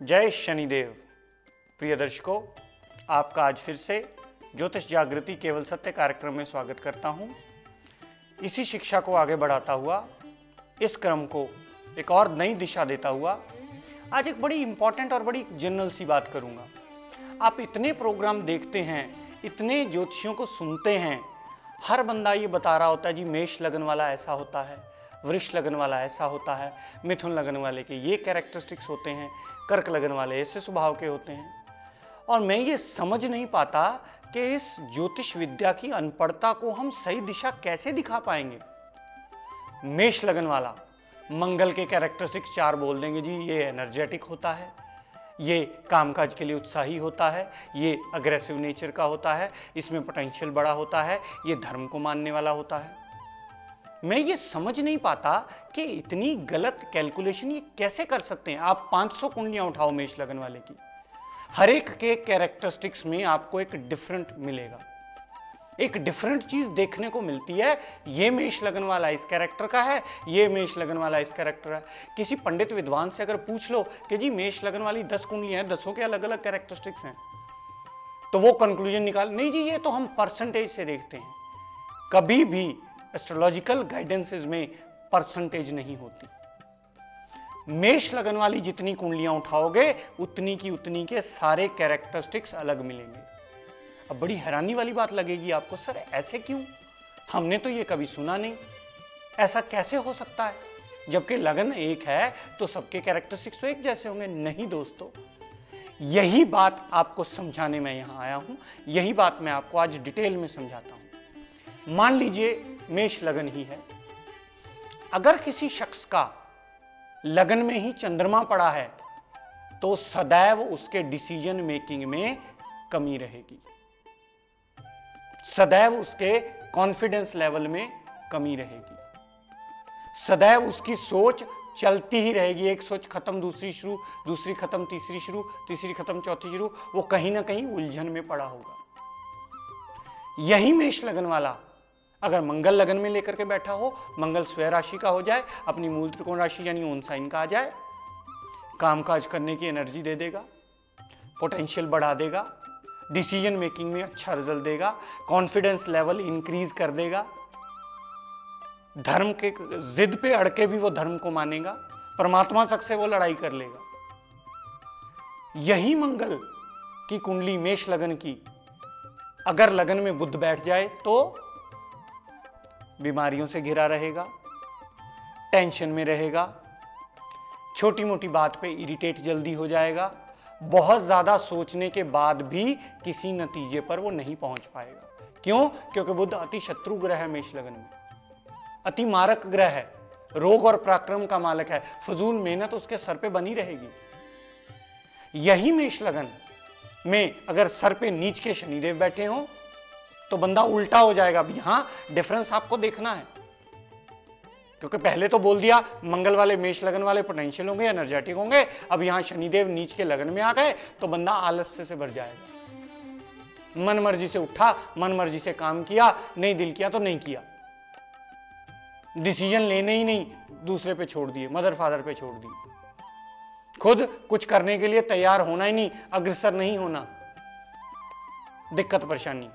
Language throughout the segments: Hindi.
जय शनिदेव। प्रिय दर्शकों, आपका आज फिर से ज्योतिष जागृति केवल सत्य कार्यक्रम में स्वागत करता हूं। इसी शिक्षा को आगे बढ़ाता हुआ, इस क्रम को एक और नई दिशा देता हुआ आज एक बड़ी इंपॉर्टेंट और बड़ी जनरल सी बात करूंगा। आप इतने प्रोग्राम देखते हैं, इतने ज्योतिषियों को सुनते हैं, हर बंदा ये बता रहा होता है जी मेष लगन वाला ऐसा होता है, वृष लगन वाला ऐसा होता है, मिथुन लगन वाले के ये कैरेक्टरिस्टिक्स होते हैं, कर्क लगन वाले ऐसे स्वभाव के होते हैं। और मैं ये समझ नहीं पाता कि इस ज्योतिष विद्या की अनपढ़ता को हम सही दिशा कैसे दिखा पाएंगे। मेष लगन वाला मंगल के कैरेक्टरिस्टिक्स 4 बोल देंगे जी, ये एनर्जेटिक होता है, ये कामकाज के लिए उत्साही होता है, ये अग्रेसिव नेचर का होता है, इसमें पोटेंशियल बड़ा होता है, ये धर्म को मानने वाला होता है। मैं ये समझ नहीं पाता कि इतनी गलत कैलकुलेशन ये कैसे कर सकते हैं। आप 500 कुंडलियां उठाओ मेष लगन वाले की, हर एक के कैरेक्टरिस्टिक्स में आपको एक डिफरेंट मिलेगा, एक डिफरेंट चीज देखने को मिलती है। ये मेष लगन वाला इस कैरेक्टर का है, ये मेष लगन वाला इस कैरेक्टर है। किसी पंडित विद्वान से अगर पूछ लो कि जी मेष लगन वाली 10 कुंडलियां हैं, 10 के अलग अलग कैरेक्टरिस्टिक्स हैं, तो वो कंक्लूजन निकाल, नहीं जी ये तो हम परसेंटेज से देखते हैं। कभी भी एस्ट्रोलॉजिकल गाइडेंसेस में परसेंटेज नहीं होती। मेष लगन वाली जितनी कुंडलियां उठाओगे उतनी की उतनी के सारे कैरेक्टरिस्टिक्स अलग मिलेंगे। अब बड़ी हैरानी वाली बात लगेगी आपको, सर ऐसे क्यों, हमने तो ये कभी सुना नहीं, ऐसा कैसे हो सकता है, जबकि लगन एक है तो सबके कैरेक्टरिस्टिक्स तो एक जैसे होंगे। नहीं दोस्तों, यही बात आपको समझाने मैं यहां आया हूं, यही बात मैं आपको आज डिटेल में समझाता हूं। मान लीजिए मेष लगन ही है, अगर किसी शख्स का लगन में ही चंद्रमा पड़ा है तो सदैव उसके डिसीजन मेकिंग में कमी रहेगी, सदैव उसके कॉन्फिडेंस लेवल में कमी रहेगी, सदैव उसकी सोच चलती ही रहेगी। एक सोच खत्म दूसरी शुरू, दूसरी खत्म तीसरी शुरू, तीसरी खत्म चौथी शुरू, वो कहीं ना कहीं उलझन में पड़ा होगा। यही मेष लगन वाला अगर मंगल लगन में लेकर के बैठा हो, मंगल स्वयं राशि का हो जाए, अपनी मूल त्रिकोण राशि यानी ओन साइन का आ जाए, कामकाज करने की एनर्जी दे देगा, पोटेंशियल बढ़ा देगा, डिसीजन मेकिंग में अच्छा रिजल्ट देगा, कॉन्फिडेंस लेवल इंक्रीज कर देगा, धर्म के जिद पे अड़के भी वो धर्म को मानेगा, परमात्मा तक से वो लड़ाई कर लेगा। यही मंगल की कुंडली मेष लगन की अगर लगन में बुध बैठ जाए तो बीमारियों से घिरा रहेगा, टेंशन में रहेगा, छोटी मोटी बात पे इरिटेट जल्दी हो जाएगा, बहुत ज्यादा सोचने के बाद भी किसी नतीजे पर वो नहीं पहुंच पाएगा। क्यों? क्योंकि बुध अति शत्रु ग्रह है, मेष लगन में अति मारक ग्रह है, रोग और पराक्रम का मालक है, फजूल मेहनत उसके सर पे बनी रहेगी। यही मेष लगन में अगर सर पे नीच के शनिदेव बैठे हों तो बंदा उल्टा हो जाएगा। अब यहां डिफरेंस आपको देखना है, क्योंकि पहले तो बोल दिया मंगल वाले मेष लगन वाले पोटेंशियल होंगे, एनर्जेटिक होंगे, अब यहां शनिदेव नीच के लगन में आ गए तो बंदा आलस्य से भर जाएगा। मन मर्जी से उठा, मन मर्जी से काम किया, नहीं दिल किया तो नहीं किया, डिसीजन लेने ही नहीं, दूसरे पे छोड़ दिए, मदर फादर पे छोड़ दिए, खुद कुछ करने के लिए तैयार होना ही नहीं, अग्रसर नहीं होना, दिक्कत परेशानी।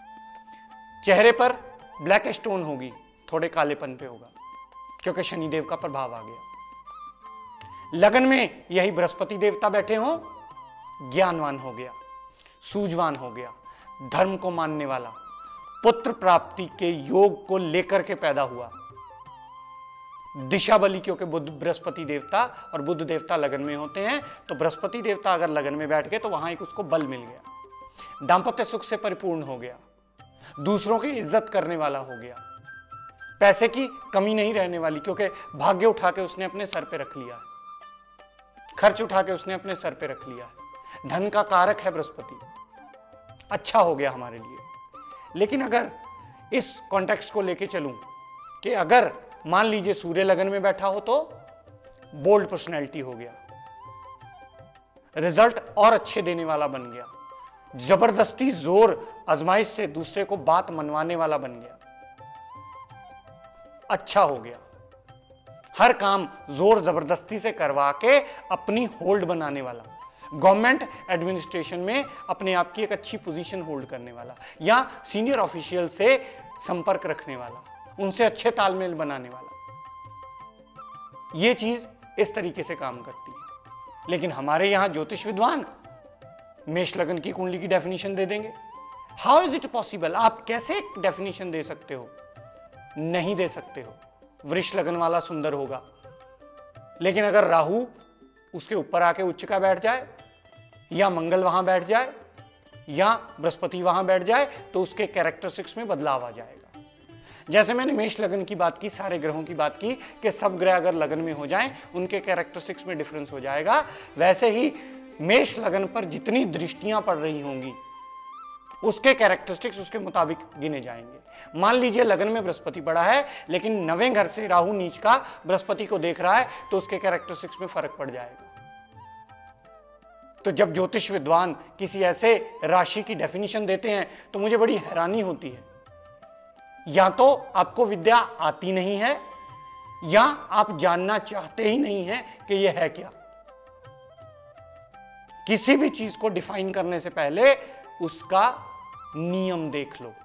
चेहरे पर ब्लैक स्टोन होगी, थोड़े कालेपन पे होगा, क्योंकि शनिदेव का प्रभाव आ गया। लगन में यही बृहस्पति देवता बैठे हो, ज्ञानवान हो गया, सूझवान हो गया, धर्म को मानने वाला, पुत्र प्राप्ति के योग को लेकर के पैदा हुआ, दिशा बली, क्योंकि बुध बृहस्पति देवता और बुध देवता लगन में होते हैं, तो बृहस्पति देवता अगर लगन में बैठ गए तो वहां एक उसको बल मिल गया, दांपत्य सुख से परिपूर्ण हो गया, दूसरों की इज्जत करने वाला हो गया, पैसे की कमी नहीं रहने वाली, क्योंकि भाग्य उठा के उसने अपने सर पे रख लिया, खर्च उठा के उसने अपने सर पे रख लिया, धन का कारक है बृहस्पति, अच्छा हो गया हमारे लिए। लेकिन अगर इस कॉन्टेक्स्ट को लेके चलूं कि अगर मान लीजिए सूर्य लगन में बैठा हो तो बोल्ड पर्सनैलिटी हो गया, रिजल्ट और अच्छे देने वाला बन गया, जबरदस्ती जोर आजमाइश से दूसरे को बात मनवाने वाला बन गया, अच्छा हो गया, हर काम जोर जबरदस्ती से करवा के अपनी होल्ड बनाने वाला, गवर्नमेंट एडमिनिस्ट्रेशन में अपने आप की एक अच्छी पोजीशन होल्ड करने वाला, या सीनियर ऑफिशियल से संपर्क रखने वाला, उनसे अच्छे तालमेल बनाने वाला। यह चीज इस तरीके से काम करती है। लेकिन हमारे यहां ज्योतिष विद्वान मेष लग्न की कुंडली की डेफिनेशन दे देंगे। How is it possible? आप कैसे एक डेफिनेशन दे सकते हो? नहीं दे सकते हो। वृष लग्न वाला सुंदर होगा, लेकिन अगर राहु उसके ऊपर आके उच्च का बैठ जाए, या मंगल वहां बैठ जाए, या बृहस्पति वहां बैठ जाए, तो उसके कैरेक्टरिस्टिक्स में बदलाव आ जाएगा। जैसे मैंने मेष लग्न की बात की, सारे ग्रहों की बात की कि सब ग्रह अगर लग्न में हो जाएं, उनके कैरेक्टरिस्टिक्स में डिफरेंस हो जाएगा। वैसे ही मेष लग्न पर जितनी दृष्टियां पड़ रही होंगी, उसके कैरेक्टरिस्टिक्स उसके मुताबिक गिने जाएंगे। मान लीजिए लग्न में बृहस्पति पड़ा है, लेकिन 9वें घर से राहु नीच का बृहस्पति को देख रहा है, तो उसके कैरेक्टरिस्टिक्स में फर्क पड़ जाएगा। तो जब ज्योतिष विद्वान किसी ऐसे राशि की डेफिनेशन देते हैं, तो मुझे बड़ी हैरानी होती है। या तो आपको विद्या आती नहीं है, या आप जानना चाहते ही नहीं है कि यह है क्या। किसी भी चीज को डिफाइन करने से पहले उसका नियम देख लो।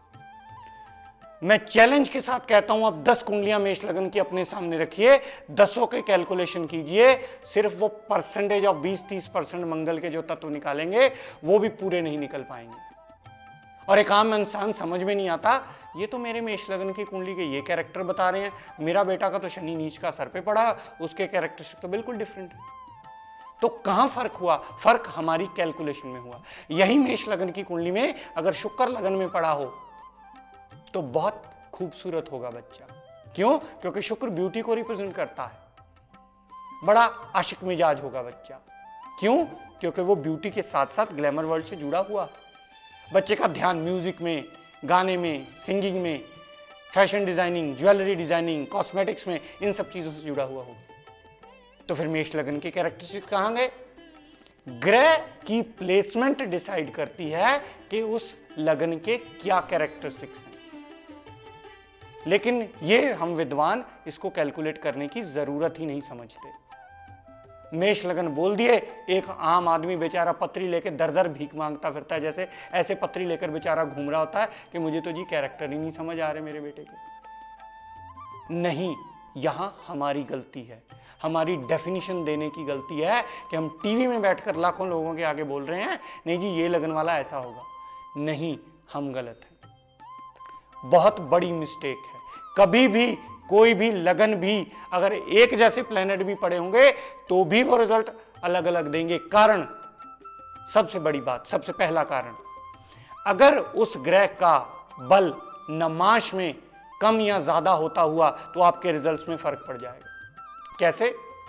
मैं चैलेंज के साथ कहता हूं, अब 10 कुंडलियां मेष लग्न की अपने सामने रखिए, 10 के कैलकुलेशन कीजिए, सिर्फ वो परसेंटेज ऑफ 20-30% मंगल के जो तत्व निकालेंगे, वो भी पूरे नहीं निकल पाएंगे। और एक आम इंसान समझ में नहीं आता, ये तो मेरे मेष लग्न की कुंडली के ये कैरेक्टर बता रहे हैं, मेरा बेटा का तो शनि नीच का सर पे पड़ा, उसके कैरेक्टरिस्टिक तो बिल्कुल डिफरेंट है। तो कहां फर्क हुआ? फर्क हमारी कैलकुलेशन में हुआ। यही मेष लग्न की कुंडली में अगर शुक्र लग्न में पड़ा हो, तो बहुत खूबसूरत होगा बच्चा। क्यों? क्योंकि शुक्र ब्यूटी को रिप्रेजेंट करता है। बड़ा आशिक मिजाज होगा बच्चा। क्यों? क्योंकि वो ब्यूटी के साथ साथ ग्लैमर वर्ल्ड से जुड़ा हुआ। बच्चे का ध्यान म्यूजिक में, गाने में, सिंगिंग में, fashion designing, jewellery designing, cosmetics में, इन सब चीजों से जुड़ा हुआ होगा। तो फिर मेष लग्न की कैरेक्टरिस्टिक्स कहां गए? ग्रह की प्लेसमेंट डिसाइड करती है कि उस लग्न के क्या कैरेक्टरिस्टिक्स हैं। लेकिन ये हम विद्वान इसको कैलकुलेट करने की जरूरत ही नहीं समझते। मेष लग्न बोल दिए, एक आम आदमी बेचारा पत्री लेकर दर दर भीख मांगता फिरता है, जैसे ऐसे पत्री लेकर बेचारा घूम रहा होता है कि मुझे तो जी कैरेक्टर ही नहीं समझ आ रहे मेरे बेटे के। नहीं, यहां हमारी गलती है, हमारी डेफिनेशन देने की गलती है कि हम टीवी में बैठकर लाखों लोगों के आगे बोल रहे हैं, नहीं जी ये लगन वाला ऐसा होगा। नहीं, हम गलत हैं। बहुत बड़ी मिस्टेक है। कभी भी कोई भी लगन भी अगर एक जैसे प्लैनेट भी पड़े होंगे, तो भी वो रिजल्ट अलग अलग देंगे। कारण, सबसे बड़ी बात, सबसे पहला कारण, अगर उस ग्रह का बल नमाश में कम या ज्यादा होता हुआ, तो आपके रिजल्ट्स में फर्क पड़ जाएगा। कैसे?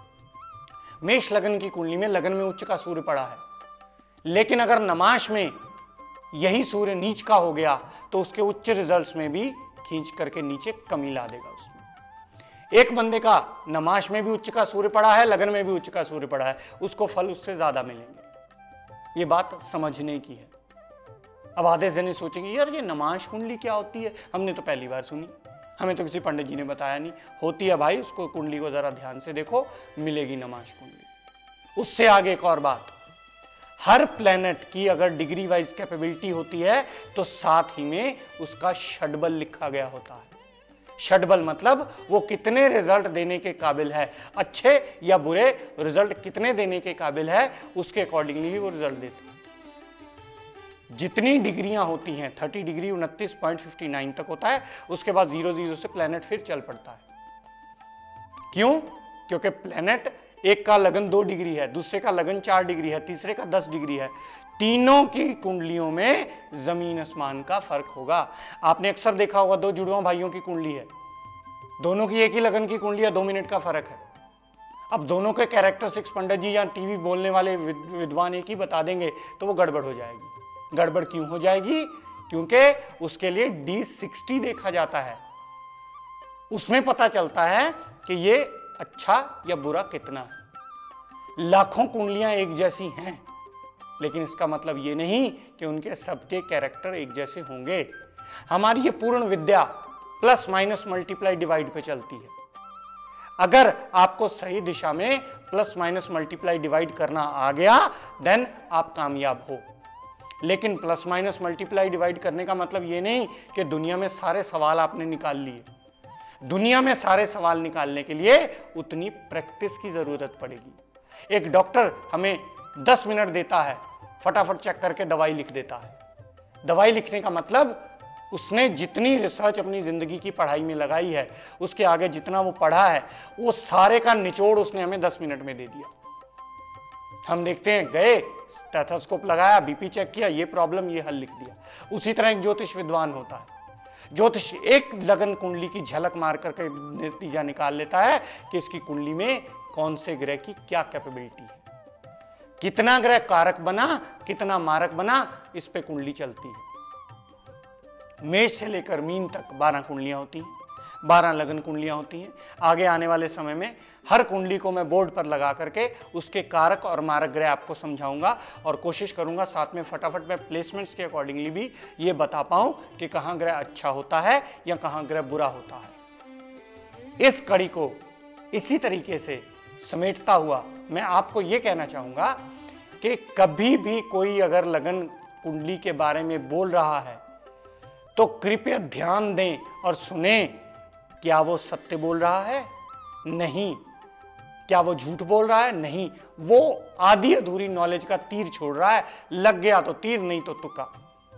मेष लग्न की कुंडली में लगन में उच्च का सूर्य पड़ा है, लेकिन अगर नमाश में यही सूर्य नीच का हो गया, तो उसके उच्च रिजल्ट्स में भी खींच करके नीचे कमी ला देगा उसमें। एक बंदे का नमाश में भी उच्च का सूर्य पड़ा है, लगन में भी उच्च का सूर्य पड़ा है, उसको फल उससे ज्यादा मिलेंगे। ये बात समझने की है। अब आधे जने सोचेंगे यार ये नमाश कुंडली क्या होती है, हमने तो पहली बार सुनी, हमें तो किसी पंडित जी ने बताया नहीं। होती है भाई, उसको कुंडली को जरा ध्यान से देखो, मिलेगी नमाश कुंडली। उससे आगे एक और बात, हर प्लेनेट की अगर डिग्री वाइज कैपेबिलिटी होती है, तो साथ ही में उसका षडबल लिखा गया होता है। षडबल मतलब वो कितने रिजल्ट देने के काबिल है, अच्छे या बुरे रिजल्ट कितने देने के काबिल है, उसके अकॉर्डिंगली ही वो रिजल्ट देते हैं। जितनी डिग्रियां होती हैं, 30 डिग्री 29.59 तक होता है, उसके बाद 0 से प्लेनेट फिर चल पड़ता है। क्यों? क्योंकि प्लेनेट एक का लगन 2 डिग्री है, दूसरे का लगन 4 डिग्री है, तीसरे का 10 डिग्री है। तीनों की कुंडलियों में जमीन आसमान का फर्क होगा। आपने अक्सर देखा होगा, 2 जुड़वा भाइयों की कुंडली है, दोनों की एक ही लगन की कुंडली है, 2 मिनट का फर्क है। अब दोनों के कैरेक्टरिस्टिक्स पंडित जी या टीवी बोलने वाले विद्वान एक ही बता देंगे, तो वो गड़बड़ हो जाएगी। गड़बड़ क्यों हो जाएगी? क्योंकि उसके लिए D60 देखा जाता है, उसमें पता चलता है कि ये अच्छा या बुरा कितना है। लाखों कुंडलियां एक जैसी हैं, लेकिन इसका मतलब ये नहीं कि उनके सबके कैरेक्टर एक जैसे होंगे। हमारी ये पूर्ण विद्या प्लस माइनस मल्टीप्लाई डिवाइड पे चलती है। अगर आपको सही दिशा में प्लस माइनस मल्टीप्लाई डिवाइड करना आ गया देन आप कामयाब हो। लेकिन प्लस माइनस मल्टीप्लाई डिवाइड करने का मतलब ये नहीं कि दुनिया में सारे सवाल आपने निकाल लिए। दुनिया में सारे सवाल निकालने के लिए उतनी प्रैक्टिस की जरूरत पड़ेगी। एक डॉक्टर हमें 10 मिनट देता है, फटाफट चेक करके दवाई लिख देता है। दवाई लिखने का मतलब उसने जितनी रिसर्च अपनी जिंदगी की पढ़ाई में लगाई है, उसके आगे जितना वो पढ़ा है, वो सारे का निचोड़ उसने हमें 10 मिनट में दे दिया। हम देखते हैं, गए स्टेथोस्कोप लगाया, बीपी चेक किया, ये प्रॉब्लम, ये हल लिख दिया। उसी तरह एक ज्योतिष विद्वान होता है। ज्योतिष एक लगन कुंडली की झलक मार करके नतीजा निकाल लेता है कि इसकी कुंडली में कौन से ग्रह की क्या कैपेबिलिटी है, कितना ग्रह कारक बना, कितना मारक बना, इस पे कुंडली चलती है। मेष से लेकर मीन तक 12 कुंडलियां होती हैं, 12 लगन कुंडलियां होती हैं। आगे आने वाले समय में हर कुंडली को मैं बोर्ड पर लगा करके उसके कारक और मारक ग्रह आपको समझाऊंगा और कोशिश करूंगा साथ में फटाफट मैं प्लेसमेंट्स के अकॉर्डिंगली भी ये बता पाऊं कि कहां ग्रह अच्छा होता है या कहां ग्रह बुरा होता है। इस कड़ी को इसी तरीके से समेटता हुआ मैं आपको ये कहना चाहूंगा कि कभी भी कोई अगर लगन कुंडली के बारे में बोल रहा है तो कृपया ध्यान दें और सुने, क्या वो सत्य बोल रहा है? नहीं। क्या वो झूठ बोल रहा है? नहीं। वो आधी अधूरी नॉलेज का तीर छोड़ रहा है, लग गया तो तीर, नहीं तो तुक्का।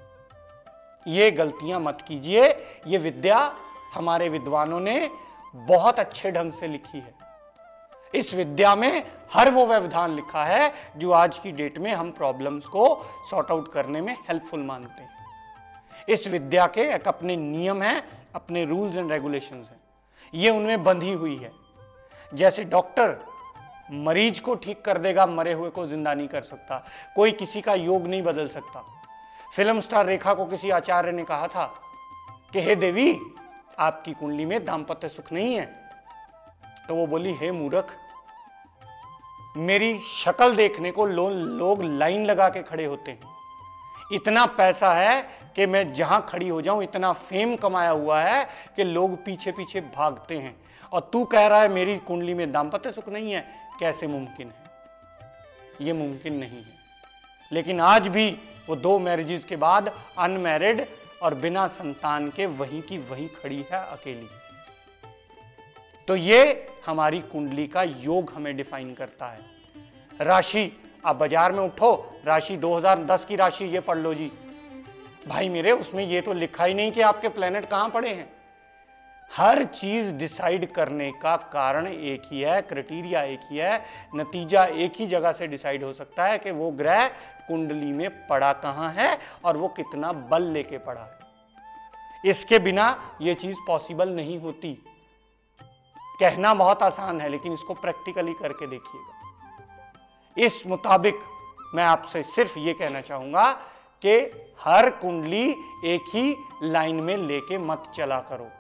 ये गलतियां मत कीजिए। ये विद्या हमारे विद्वानों ने बहुत अच्छे ढंग से लिखी है। इस विद्या में हर वो व्यवधान लिखा है जो आज की डेट में हम प्रॉब्लम्स को सॉर्ट आउट करने में हेल्पफुल मानते हैं। इस विद्या के एक अपने नियम हैं, अपने रूल्स एंड रेगुलेशंस हैं, ये उनमें बंधी हुई है। जैसे डॉक्टर मरीज को ठीक कर देगा, मरे हुए को जिंदा नहीं कर सकता। कोई किसी का योग नहीं बदल सकता। फिल्म स्टार रेखा को किसी आचार्य ने कहा था कि हे देवी, आपकी कुंडली में दाम्पत्य सुख नहीं है। तो वो बोली, हे मूर्ख, मेरी शक्ल देखने को लोग लाइन लगा के खड़े होते हैं। इतना पैसा है कि मैं जहां खड़ी हो जाऊं, इतना फेम कमाया हुआ है कि लोग पीछे पीछे भागते हैं, और तू कह रहा है मेरी कुंडली में दाम्पत्य सुख नहीं है? कैसे मुमकिन है? ये मुमकिन नहीं है। लेकिन आज भी वो 2 मैरिजेस के बाद अनमैरिड और बिना संतान के वहीं की वहीं खड़ी है अकेली। तो ये हमारी कुंडली का योग हमें डिफाइन करता है। राशि, आप बाजार में उठो, राशि 2010 की राशि ये पढ़ लो जी। भाई मेरे, उसमें ये तो लिखा ही नहीं कि आपके प्लेनेट कहां पड़े हैं। हर चीज डिसाइड करने का कारण एक ही है, क्राइटेरिया एक ही है, नतीजा एक ही जगह से डिसाइड हो सकता है कि वो ग्रह कुंडली में पड़ा कहां है और वो कितना बल लेके पड़ा है। इसके बिना ये चीज पॉसिबल नहीं होती। कहना बहुत आसान है, लेकिन इसको प्रैक्टिकली करके देखिएगा। इस मुताबिक मैं आपसे सिर्फ ये कहना चाहूंगा कि हर कुंडली एक ही लाइन में लेके मत चला करो।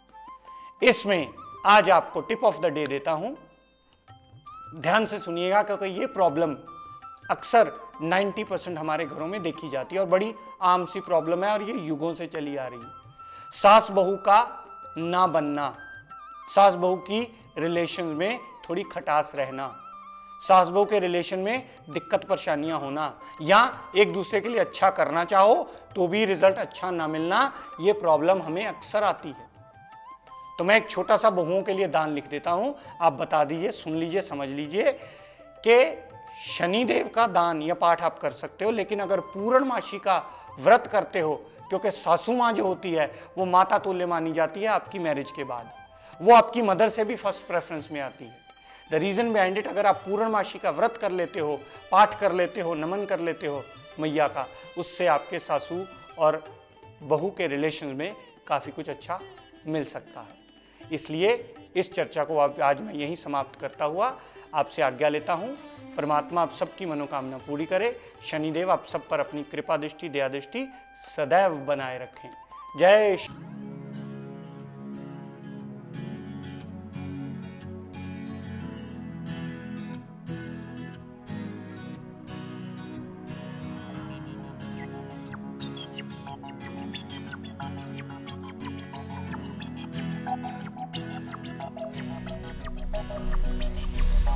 इसमें आज आपको टिप ऑफ द डे देता हूं, ध्यान से सुनिएगा, क्योंकि ये प्रॉब्लम अक्सर 90% हमारे घरों में देखी जाती है और बड़ी आम सी प्रॉब्लम है और ये युगों से चली आ रही है। सास बहू का ना बनना, सास बहू की रिलेशन में थोड़ी खटास रहना, सास बहू के रिलेशन में दिक्कत परेशानियां होना, या एक दूसरे के लिए अच्छा करना चाहो तो भी रिजल्ट अच्छा ना मिलना, ये प्रॉब्लम हमें अक्सर आती है। तो मैं एक छोटा सा बहुओं के लिए दान लिख देता हूं, आप बता दीजिए, सुन लीजिए, समझ लीजिए कि शनिदेव का दान या पाठ आप कर सकते हो, लेकिन अगर पूर्णमासी का व्रत करते हो, क्योंकि सासू माँ जो होती है वो माता तुल्य मानी जाती है आपकी मैरिज के बाद, वो आपकी मदर से भी फर्स्ट प्रेफरेंस में आती है। द रीजन बिहाइंड इट, अगर आप पूर्णमासी का व्रत कर लेते हो, पाठ कर लेते हो, नमन कर लेते हो मैया का, उससे आपके सासू और बहू के रिलेशन में काफ़ी कुछ अच्छा मिल सकता है। इसलिए इस चर्चा को आज मैं यहीं समाप्त करता हुआ आपसे आज्ञा लेता हूँ। परमात्मा आप सबकी मनोकामना पूरी करे। शनिदेव आप सब पर अपनी कृपा दृष्टि, दया दृष्टि सदैव बनाए रखें। जय श्री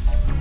है।